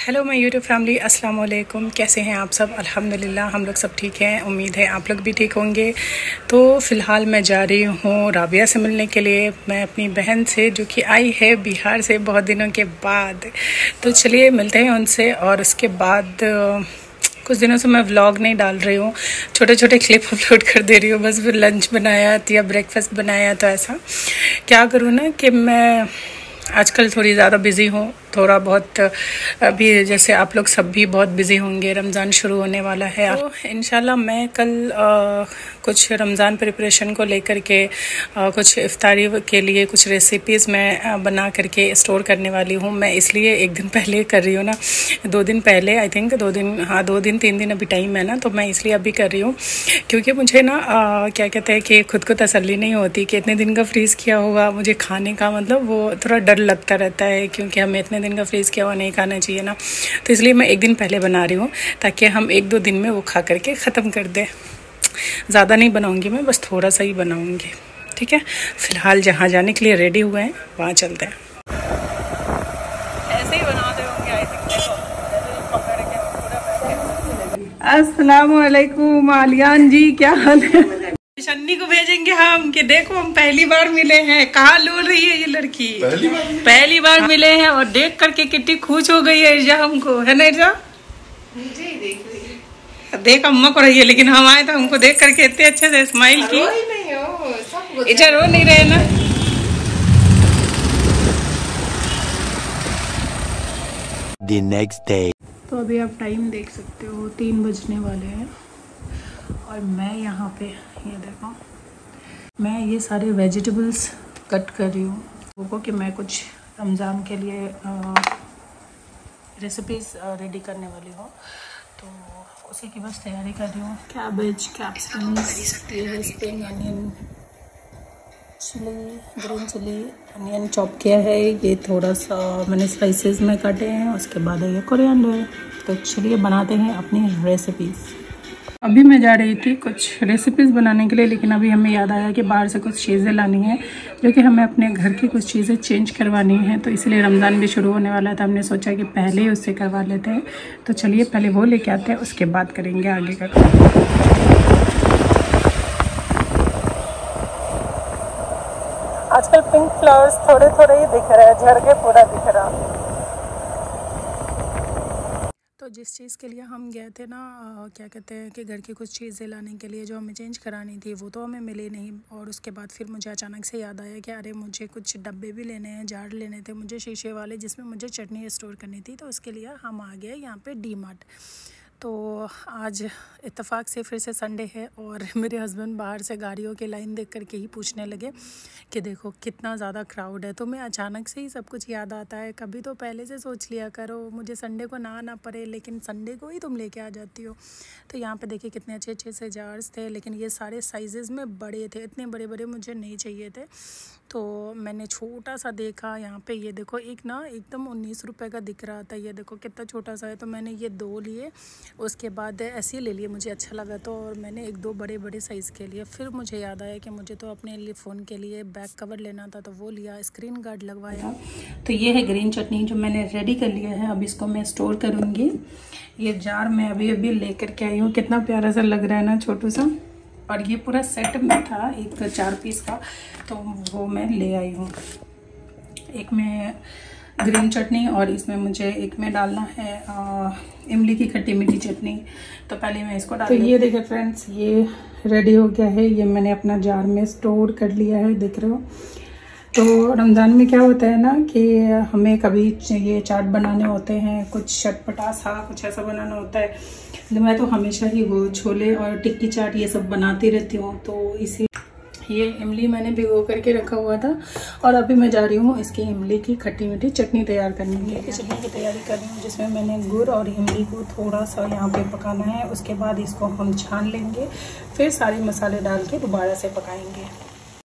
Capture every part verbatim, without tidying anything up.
Hello my YouTube family, अस्सलाम वालेकुम। कैसे हैं आप सब? अल्हम्दुलिल्लाह हम लोग सब ठीक हैं। उम्मीद है आप लोग भी ठीक होंगे। तो फ़िलहाल मैं जा रही हूँ राबिया से मिलने के लिए, मैं अपनी बहन से जो कि आई है बिहार से बहुत दिनों के बाद। तो चलिए मिलते हैं उनसे। और उसके बाद कुछ दिनों से मैं व्लॉग नहीं डाल रही हूँ, छोटे छोटे क्लिप अपलोड कर दे रही हूँ। बस फिर लंच बनाया या ब्रेकफास्ट बनाया, तो ऐसा क्या करूँ ना कि मैं आजकल थोड़ी ज़्यादा बिज़ी हूँ। थोड़ा बहुत अभी जैसे आप लोग सब भी बहुत बिज़ी होंगे, रमज़ान शुरू होने वाला है। तो इंशाल्लाह मैं कल आ, कुछ रमज़ान प्रिपरेशन को लेकर के आ, कुछ इफ्तारी के लिए कुछ रेसिपीज़ मैं बना करके स्टोर करने वाली हूँ। मैं इसलिए एक दिन पहले कर रही हूँ ना, दो दिन पहले आई थिंक, दो दिन हाँ दो दिन तीन दिन अभी टाइम है ना, तो मैं इसलिए अभी कर रही हूँ क्योंकि मुझे ना आ, क्या कहते हैं कि खुद को तसल्ली नहीं होती कि इतने दिन का फ्रीज़ किया होगा मुझे खाने का, मतलब वो थोड़ा डर लगता रहता है क्योंकि हमें इतने दिन का फ्रीज़ किया हुआ नहीं खाना चाहिए ना। तो इसलिए मैं एक दिन पहले बना रही हूँ ताकि हम एक दो दिन में वो खा करके ख़त्म कर दें। ज़्यादा नहीं बनाऊँगी मैं, बस थोड़ा सा ही बनाऊँगी, ठीक है। फ़िलहाल जहाँ जाने के लिए रेडी हुए हैं वहाँ चलते हैं। ऐसे ही बनाते होंगे आई थिंक। अस्सलाम वालेकुम आलियान जी, क्या हाल है? शन्नी को भेजेंगे हम कि देखो हम पहली बार मिले हैं। कहाँ लूल रही है ये लड़की, पहली बार पहली बार मिले हैं और देख करके कितनी खुश हो गई है इर्जा हमको, है ना इर्जा? देख अम्मा को रही है, लेकिन हम आए तो हमको देख करके इतने अच्छे से स्माइल की। इर्जा रो नहीं रहे ना? The next day. तो अभी आप टाइम देख सकते हो, तीन बजने वाले हैं और मैं यहाँ पे ये देखो, मैं ये सारे वेजिटेबल्स कट कर रही हूँ लोगों कि मैं कुछ रमज़ान के लिए रेसिपीज़ रेडी करने वाली हूँ, तो उसी की बस तैयारी कर रही हूँ। Cabbage, capsicum, spring onion, chilli, green chilli, onion chop किया है। ये थोड़ा सा मैंने स्पाइसेस में काटे हैं। उसके बाद ये कोरिएंडर। तो चलिए बनाते हैं अपनी रेसिपीज़। अभी मैं जा रही थी कुछ रेसिपीज़ बनाने के लिए, लेकिन अभी हमें याद आया कि बाहर से कुछ चीज़ें लानी हैं जो कि हमें अपने घर की कुछ चीज़ें चेंज करवानी हैं। तो इसलिए रमज़ान भी शुरू होने वाला था, हमने सोचा कि पहले ही उससे करवा लेते हैं। तो चलिए पहले वो लेके आते हैं, उसके बाद करेंगे आगे का। आजकल पिंक फ्लावर्स थोड़े थोड़े ही दिख रहे हैं, झड़ के पूरा दिख रहा। तो जिस चीज़ के लिए हम गए थे ना, आ, क्या कहते हैं कि घर की कुछ चीज़ें लाने के लिए जो हमें चेंज करानी थी, वो तो हमें मिली नहीं। और उसके बाद फिर मुझे अचानक से याद आया कि अरे मुझे कुछ डब्बे भी लेने हैं, जार लेने थे मुझे शीशे वाले, जिसमें मुझे चटनी स्टोर करनी थी। तो उसके लिए हम आ गए यहाँ पे डी मार्ट। तो आज इत्तेफाक से फिर से संडे है और मेरे हस्बैंड बाहर से गाड़ियों की लाइन देख करके ही पूछने लगे कि देखो कितना ज़्यादा क्राउड है। तो मैं अचानक से ही सब कुछ याद आता है। कभी तो पहले से सोच लिया करो, मुझे संडे को ना आना पड़े, लेकिन संडे को ही तुम लेके आ जाती हो। तो यहाँ पे देखिए कितने अच्छे अच्छे से जार्स थे, लेकिन ये सारे साइजेस में बड़े थे, इतने बड़े बड़े मुझे नहीं चाहिए थे। तो मैंने छोटा सा देखा यहाँ पे, ये देखो एक ना एकदम उन्नीस रुपए का दिख रहा था। ये देखो कितना छोटा सा है, तो मैंने ये दो लिए। उसके बाद ऐसे ही ले लिए, मुझे अच्छा लगा तो, और मैंने एक दो बड़े बड़े साइज़ के लिए। फिर मुझे याद आया कि मुझे तो अपने लिए फ़ोन के लिए बैक कवर लेना था, तो वो लिया, स्क्रीन गार्ड लगवाया। तो ये है ग्रीन चटनी जो मैंने रेडी कर लिया है। अब इसको मैं स्टोर करूँगी। ये जार मैं अभी अभी लेकर के आई हूँ, कितना प्यारा सा लग रहा है ना, छोटू सा। और ये पूरा सेट में था एक चार पीस का, तो वो मैं ले आई हूँ। एक में ग्रीन चटनी और इसमें मुझे एक में डालना है आ, इमली की खट्टी मीठी चटनी। तो पहले मैं इसको डाल। तो ये देखिए फ्रेंड्स, ये रेडी हो गया है। ये मैंने अपना जार में स्टोर कर लिया है, देख रहे हो। तो रमज़ान में क्या होता है ना कि हमें कभी ये चाट बनाने होते हैं, कुछ चटपटा सा कुछ ऐसा बनाना होता है। मैं तो हमेशा ही वो छोले और टिक्की चाट ये सब बनाती रहती हूँ। तो इसी ये इमली मैंने भिगो करके रखा हुआ था और अभी मैं जा रही हूँ इसकी इमली की खट्टी मीठी चटनी तैयार करने के लिए। चटनी की तैयारी कर रही हूँ जिसमें मैंने गुड़ और इमली को थोड़ा सा यहाँ पे पकाना है। उसके बाद इसको हम छान लेंगे, फिर सारे मसाले डाल के दोबारा से पकाएंगे।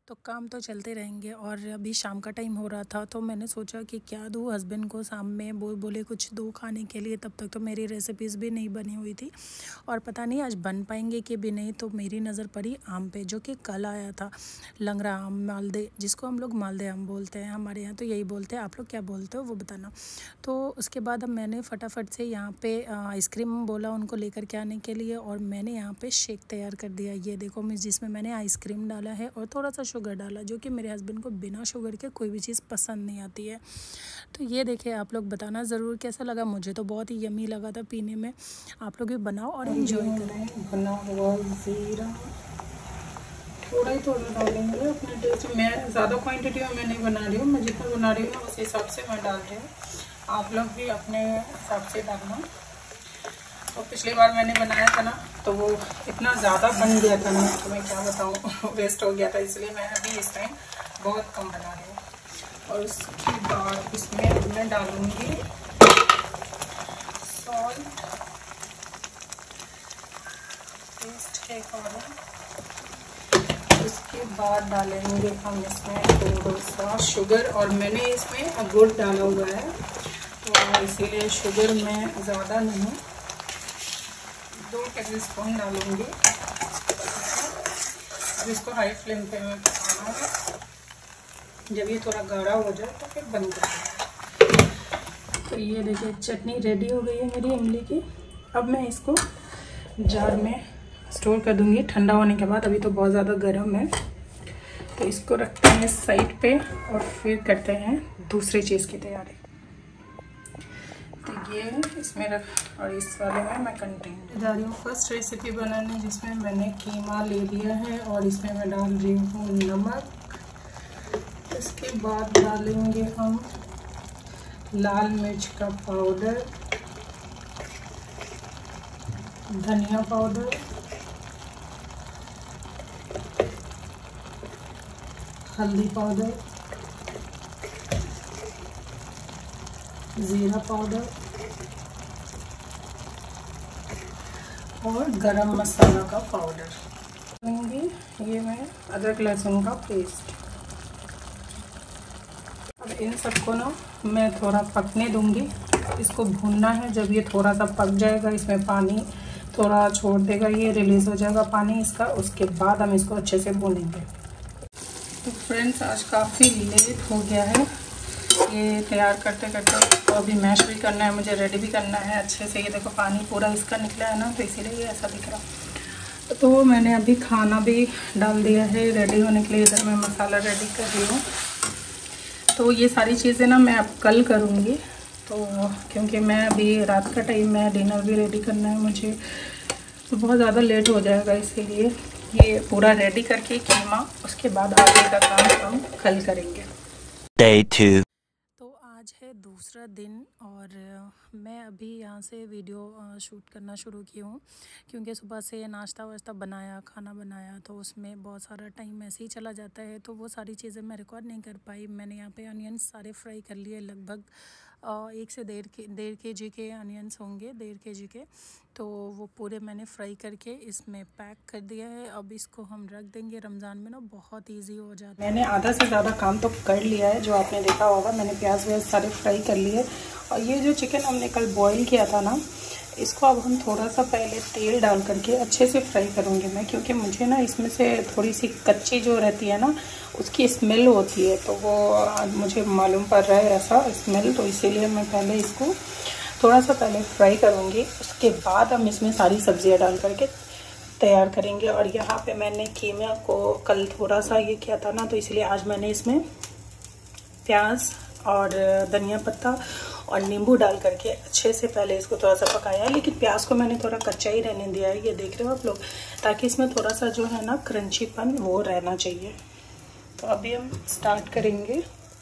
तो काम तो चलते रहेंगे। और अभी शाम का टाइम हो रहा था तो मैंने सोचा कि क्या दूँ हस्बैंड को शाम में, वो बोले कुछ दो खाने के लिए। तब तक तो मेरी रेसिपीज़ भी नहीं बनी हुई थी और पता नहीं आज बन पाएंगे कि भी नहीं। तो मेरी नज़र पड़ी आम पे, जो कि कल आया था, लंगड़ा आम, मालदे, जिसको हम लोग मालदे आम बोलते हैं, हमारे यहाँ तो यही बोलते हैं। आप लोग क्या बोलते हो वो बताना। तो उसके बाद अब मैंने फटाफट से यहाँ पे आइसक्रीम बोला उनको लेकर के आने के लिए, और मैंने यहाँ पे शेक तैयार कर दिया। ये देखो मैं, जिसमें मैंने आइसक्रीम डाला है और थोड़ा सा शुगर डाला, जो कि मेरे हस्बैंड को बिना शुगर के कोई भी चीज़ पसंद नहीं आती है। तो ये देखिए, आप लोग बताना ज़रूर कैसा लगा। मुझे तो बहुत ही यमी लगा था पीने में। आप लोग भी बनाओ और एंजॉय करें। बना हुआ ज़ीरा थोड़ा ही थोड़ा डालेंगे अपने टेस्ट। मैं ज़्यादा क्वांटिटी में मैं नहीं बना रही हूँ, मैं जितना बना रही हूँ उस हिसाब से मैं डाल रही हूँ। आप लोग भी अपने हिसाब से डालना। तो पिछली बार मैंने बनाया था ना, तो वो इतना ज़्यादा बन गया था ना, तो मैं क्या बताऊँ, वेस्ट हो गया था। इसलिए मैं अभी इस टाइम बहुत कम बना रही हूँ। और उसके बाद इसमें मैं डालूँगी सॉल्ट, टेस्ट के अकॉर्डिंग। उसके बाद डालेंगे हम इसमें थोड़ा सा शुगर, और मैंने इसमें गुड़ डाला हुआ है तो इसीलिए शुगर में ज़्यादा नहीं, दो टेबल स्पून डालूंगी। अब इसको हाई फ्लेम पे मैं पकाना है। जब ये थोड़ा गाढ़ा हो जाए तो फिर बंद कर देंगे। तो ये देखिए चटनी रेडी हो गई है मेरी इमली की। अब मैं इसको जार में स्टोर कर दूंगी ठंडा होने के बाद। अभी तो बहुत ज़्यादा गर्म है, तो इसको रखते हैं साइड पे और फिर करते हैं दूसरी चीज़ की तैयारी। तो ये इसमें रख, और इस वाले में मैं कंटेनर जा रही हूँ फर्स्ट रेसिपी बनाने, जिसमें मैंने कीमा ले लिया है और इसमें मैं डाल रही हूँ नमक। इसके बाद डालेंगे हम लाल मिर्च का पाउडर, धनिया पाउडर, हल्दी पाउडर, ज़ीरा पाउडर और गरम मसाला का पाउडर लूँगी। ये मैं अदरक लहसुन का पेस्ट। अब इन सबको ना मैं थोड़ा पकने दूँगी। इसको भूनना है। जब ये थोड़ा सा पक जाएगा, इसमें पानी थोड़ा छोड़ देगा, ये रिलीज़ हो जाएगा पानी इसका, उसके बाद हम इसको अच्छे से भूनेंगे। तो फ्रेंड्स, आज काफ़ी लेट हो गया है ये तैयार करते करते। तो अभी मैश भी करना है, मुझे रेडी भी करना है अच्छे से। ये देखो पानी पूरा इसका निकला है ना, तो इसीलिए ये ऐसा दिख रहा। तो मैंने अभी खाना भी डाल दिया है रेडी होने के लिए। इधर मैं मसाला रेडी कर रही हूँ। तो ये सारी चीज़ें ना मैं अब कल करूँगी, तो क्योंकि मैं अभी रात का टाइम है, डिनर भी रेडी करना है मुझे, तो बहुत ज़्यादा लेट हो जाएगा। इसीलिए ये पूरा रेडी करके कीमा, उसके बाद आगे का काम हम कल करेंगे। Day two. आज है दूसरा दिन और मैं अभी यहाँ से वीडियो शूट करना शुरू की हूँ, क्योंकि सुबह से नाश्ता वाश्ता बनाया, खाना बनाया, तो उसमें बहुत सारा टाइम ऐसे ही चला जाता है। तो वो सारी चीज़ें मैं रिकॉर्ड नहीं कर पाई। मैंने यहाँ पे अनियंस सारे फ्राई कर लिए, लगभग एक से डेढ़ के डेढ़ के जी के अनियंस होंगे, डेढ़ के जी के। तो वो पूरे मैंने फ्राई करके इसमें पैक कर दिया है। अब इसको हम रख देंगे। रमज़ान में ना बहुत इजी हो जाता है। मैंने आधा से ज़्यादा काम तो कर लिया है, जो आपने देखा होगा। मैंने प्याज व्याज सारे फ्राई कर लिए। और ये जो चिकन हमने कल बॉईल किया था ना, इसको अब हम थोड़ा सा पहले तेल डाल करके अच्छे से फ्राई करूँगी मैं, क्योंकि मुझे ना इसमें से थोड़ी सी कच्ची जो रहती है ना, उसकी स्मेल होती है। तो वो मुझे मालूम पड़ रहा है ऐसा स्मेल, तो इसीलिए मैं पहले इसको थोड़ा सा पहले फ्राई करूँगी। उसके बाद हम इसमें सारी सब्जियाँ डाल करके तैयार करेंगे। और यहाँ पे मैंने कीमा को कल थोड़ा सा ये किया था ना, तो इसलिए आज मैंने इसमें प्याज और धनिया पत्ता और नींबू डाल करके अच्छे से पहले इसको थोड़ा सा पकाया है। लेकिन प्याज को मैंने थोड़ा कच्चा ही रहने दिया है, ये देख रहे हो आप लोग, ताकि इसमें थोड़ा सा जो है ना क्रंचीपन वो रहना चाहिए। तो अभी हम स्टार्ट करेंगे।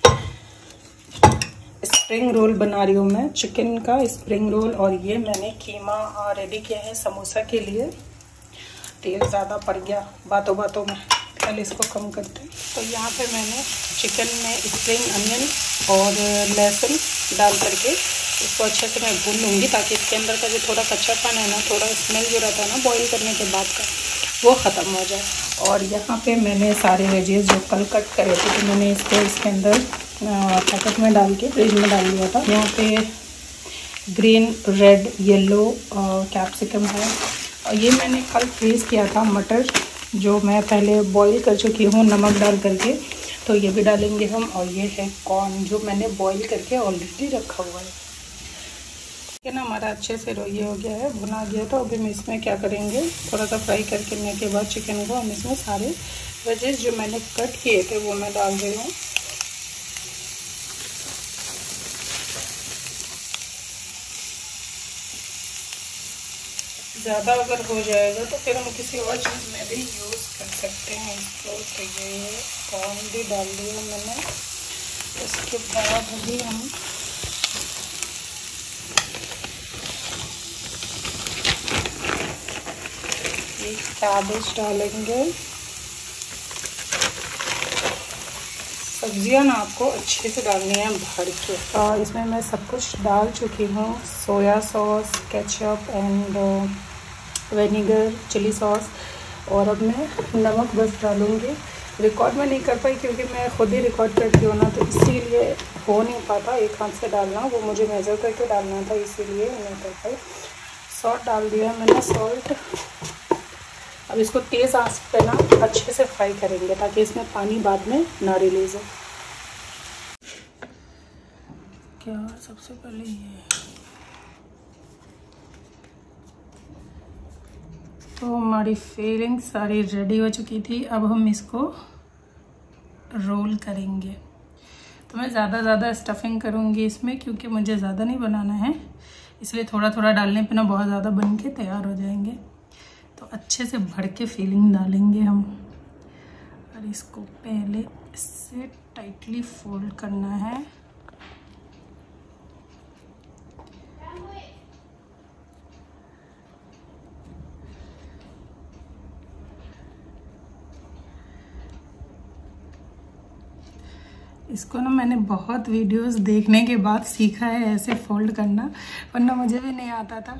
स्प्रिंग रोल बना रही हूँ मैं, चिकन का स्प्रिंग रोल। और ये मैंने कीमा रेडी किया है समोसा के लिए। तेल ज़्यादा पड़ गया बातों बातों में, पहले इसको कम करते हैं। तो यहाँ पे मैंने चिकन में स्प्रिंग अनियन और लहसुन डाल करके इसको अच्छे से मैं भून लूँगी, ताकि इसके अंदर का जो थोड़ा कच्चापन है ना, थोड़ा स्मेल जो रहता है ना बॉईल करने के बाद का, वो ख़त्म हो जाए। और यहाँ पे मैंने सारे वेजेस जो कल कट करे थे तो मैंने इसको इसके अंदर पैकेट में डाल के फ्रिज में डाल दिया था। यहाँ पे ग्रीन, रेड, येलो कैप्सिकम है। और ये मैंने कल फ्रीज़ किया था मटर, जो मैं पहले बॉईल कर चुकी हूँ नमक डाल करके, तो ये भी डालेंगे हम। और ये है कॉर्न जो मैंने बॉईल करके ऑलरेडी रखा हुआ है। ठीक है ना, हमारा अच्छे से ये हो गया है, भुना गया। तो अभी हम इसमें क्या करेंगे, थोड़ा सा फ्राई करने के बाद चिकन को हम इसमें सारे वेजेस जो मैंने कट किए थे वो मैं डाल रही हूँ। ज़्यादा अगर हो जाएगा तो फिर हम किसी और चीज़ में भी यूज़ कर सकते हैं इसको। तो ये कॉर्न भी डाल दिया मैंने। उसके बाद भी हम ये कैबेज डालेंगे। सब्जियां ना आपको अच्छे से डालनी है भर के। और इसमें मैं सब कुछ डाल चुकी हूँ, soya sauce, ketchup and vinegar, chilli sauce. और अब मैं नमक बस डालूँगी। रिकॉर्ड में नहीं कर पाई क्योंकि मैं खुद ही रिकॉर्ड करती हूँ ना, तो इसीलिए हो नहीं पाता एक हाथ से डालना, वो मुझे मेज़र करके डालना था, इसीलिए नहीं कर पाई। सॉल्ट डाल दिया मैंने, सॉल्ट। अब इसको तेज़ आंच पे ना अच्छे से फ्राई करेंगे ताकि इसमें पानी बाद में ना रिलीज़ हो। क्या सबसे पहले ये तो हमारी फिलिंग सारी रेडी हो चुकी थी। अब हम इसको रोल करेंगे। तो मैं ज़्यादा ज़्यादा स्टफिंग करूँगी इसमें क्योंकि मुझे ज़्यादा नहीं बनाना है, इसलिए थोड़ा थोड़ा डालने पे ना बहुत ज़्यादा बन के तैयार हो जाएंगे। तो अच्छे से भर के फिलिंग डालेंगे हम। और इसको पहले इससे टाइटली फोल्ड करना है। इसको ना मैंने बहुत वीडियोस देखने के बाद सीखा है ऐसे फोल्ड करना, वरना मुझे भी नहीं आता था।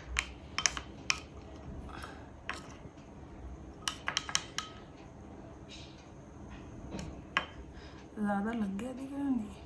ज़्यादा लग गया दिख रहा नहीं।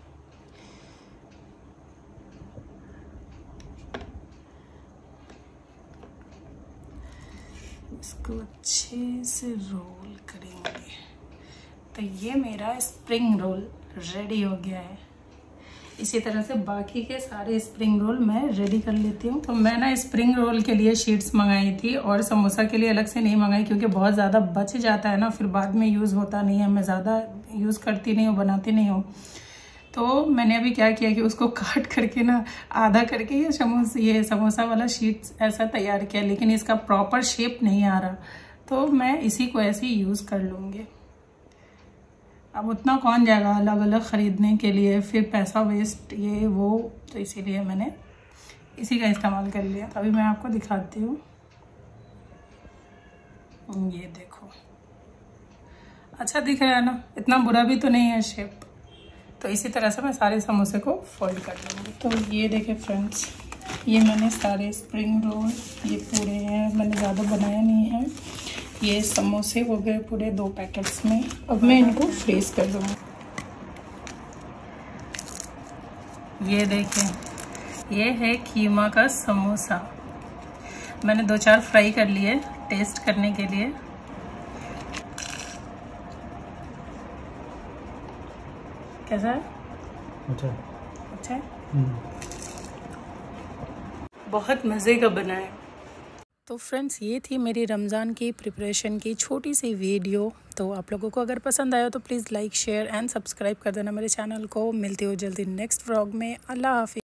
इसको अच्छे से रोल करेंगे। तो ये मेरा स्प्रिंग रोल रेडी हो गया है। इसी तरह से बाकी के सारे स्प्रिंग रोल मैं रेडी कर लेती हूँ। तो मैं ना स्प्रिंग रोल के लिए शीट्स मंगाई थी और समोसा के लिए अलग से नहीं मंगाई क्योंकि बहुत ज़्यादा बच जाता है ना, फिर बाद में यूज़ होता नहीं है। मैं ज़्यादा यूज़ करती नहीं हूँ, बनाती नहीं हूँ। तो मैंने अभी क्या किया कि उसको काट करके ना आधा करके ये समोसा ये समोसा वाला शीट्स ऐसा तैयार किया, लेकिन इसका प्रॉपर शेप नहीं आ रहा, तो मैं इसी को ऐसे ही यूज़ कर लूँगी। अब उतना कौन जाएगा अलग अलग ख़रीदने के लिए, फिर पैसा वेस्ट ये वो, तो इसीलिए मैंने इसी का इस्तेमाल कर लिया। अभी मैं आपको दिखाती हूँ। ये देखो, अच्छा दिख रहा है ना, इतना बुरा भी तो नहीं है शेप। तो इसी तरह से मैं सारे समोसे को फोल्ड कर लूँगी। तो ये देखें फ्रेंड्स, ये मैंने सारे स्प्रिंग रोल ये पूरे हैं, मैंने ज़्यादा बनाया नहीं है। ये समोसे हो गए पूरे दो पैकेट्स में। अब मैं इनको फ्रीज कर दूँगी। ये देखें, ये है कीमा का समोसा। मैंने दो चार फ्राई कर लिए टेस्ट करने के लिए। कैसा है? अच्छा अच्छा है, बहुत मज़े का बना है। तो फ्रेंड्स, ये थी मेरी रमज़ान की प्रिपरेशन की छोटी सी वीडियो। तो आप लोगों को अगर पसंद आया तो please like, share and subscribe कर देना मेरे चैनल को। मिलती हो जल्दी नेक्स्ट व्लॉग में। अल्लाह हाफिज़।